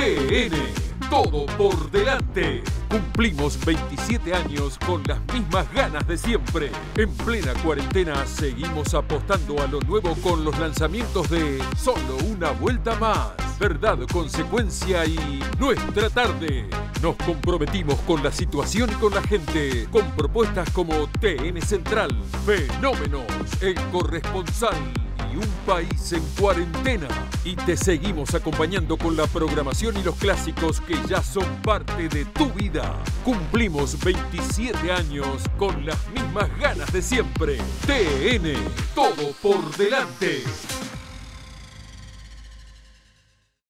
TN, todo por delante. Cumplimos 27 años con las mismas ganas de siempre. En plena cuarentena seguimos apostando a lo nuevo con los lanzamientos de Solo una vuelta más, Verdad, Consecuencia y Nuestra Tarde. Nos comprometimos con la situación y con la gente, con propuestas como TN Central, Fenómenos, El Corresponsal y Un País en Cuarentena. Y te seguimos acompañando con la programación y los clásicos que ya son parte de tu vida. Cumplimos 27 años con las mismas ganas de siempre. TN, todo por delante.